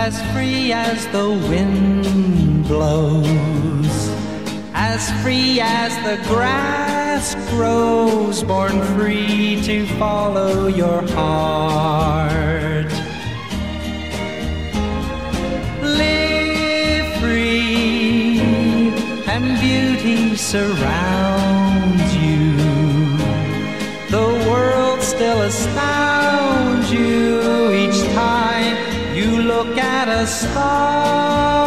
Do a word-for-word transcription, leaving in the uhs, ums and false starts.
as free as the wind blows, as free as the grass grows, born free to follow your heart. Live free and beauty surrounds you. The world still astounds you each time you look at a star.